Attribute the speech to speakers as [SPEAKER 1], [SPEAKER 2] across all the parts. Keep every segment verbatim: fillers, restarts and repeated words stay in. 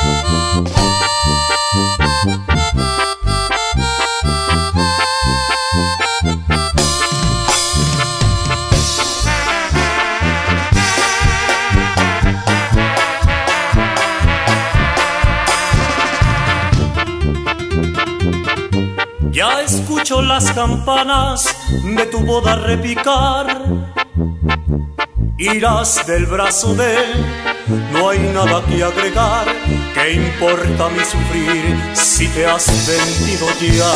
[SPEAKER 1] Ya escucho las campanas de tu boda repicar. Irás del brazo de él, no hay nada que agregar. ¿Qué importa mi sufrir si te has vendido ya?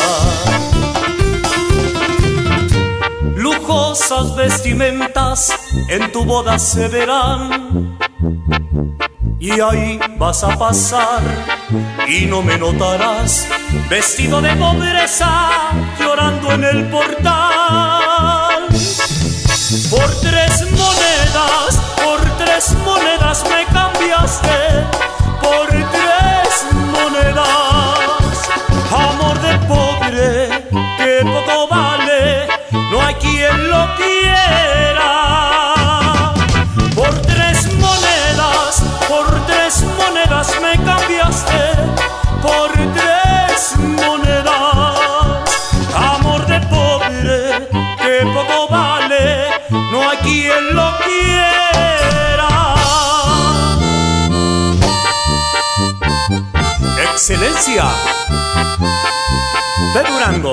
[SPEAKER 1] Lujosas vestimentas en tu boda se verán, y ahí vas a pasar y no me notarás, vestido de pobreza, llorando en el portal. Por tres monedas, por tres monedas me cambiaste, por tres monedas. Amor de pobre, que poco vale, no hay quien lo quiera. Por tres monedas, por tres monedas me cambiaste, por tres monedas. Amor de pobre, que poco vale, no hay quien lo quiera. Excelencia de Durango.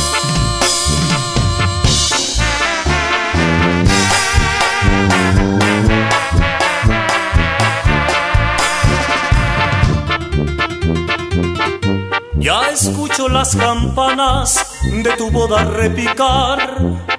[SPEAKER 1] Ya escucho las campanas de tu boda repicar.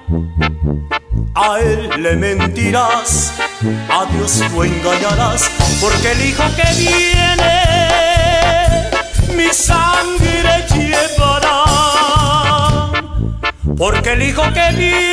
[SPEAKER 1] A él le mentirás, a Dios tú engañarás, porque el hijo que viene mi sangre llevará. Porque el hijo que viene